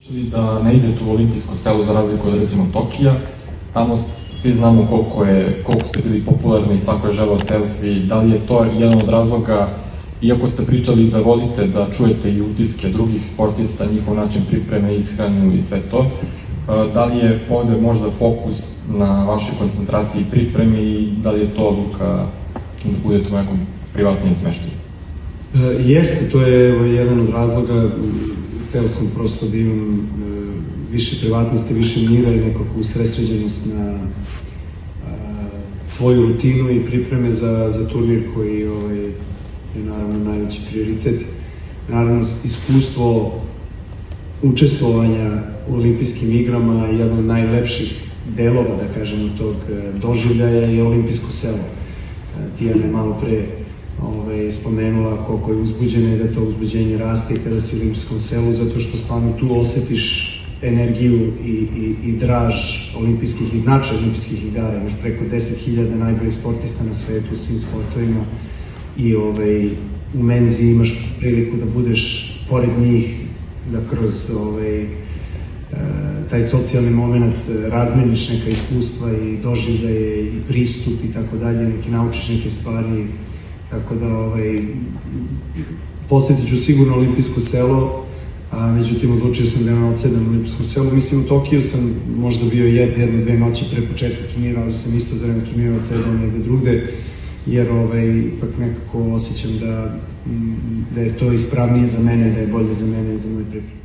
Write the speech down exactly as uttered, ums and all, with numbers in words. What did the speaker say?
Da ne idete u olimpijsko selo za razliku od recimo Tokija, tamo svi znamo koliko je, koliko ste bili popularni, svako je želeo selfie, da li je to jedan od razloga, iako ste pričali da volite da čujete i utiske drugih sportista, njihov način pripreme, ishranu i sve to, da li je ovde možda fokus na vašoj koncentraciji i pripremi i da li je to odluka da budete u nekom privatnijem smeštaju? Jeste, to je jedan od razloga. Hteo sam prosto da imam više privatnosti, više mira i nekako usredsređenost na svoju rutinu i pripreme za turnir koji je naravno najveći prioritet. Naravno, iskustvo učestvovanja u olimpijskim igrama je jedan od najlepših delova, da kažemo, tog doživljaja je olimpijsko selo. Tijana je malo pre spomenula koliko je uzbuđena i da to uzbuđenje raste kada si u olimpijskom selu, zato što stvarno tu osetiš energiju i draž olimpijskih i značaj olimpijskih igara. Imaš preko deset hiljada najboljih sportista na svetu u svim sportovima i u menzi imaš priliku da budeš pored njih, da kroz taj socijalni moment razmeniš neka iskustva i doživljaje i pristup i tako dalje, neki naučiš neke stvari. Tako da posetit ću sigurno olimpijsko selo, a međutim odlučio sam da ne odsedam u olimpijskom selu. Mislim, u Tokiju sam možda bio jedno, dve noći pre početka turnira, ali sam isto za vreme turnira odsedao negde drugde, jer ipak nekako osjećam da je to ispravnije za mene, da je bolje za mene i za moje pripreme.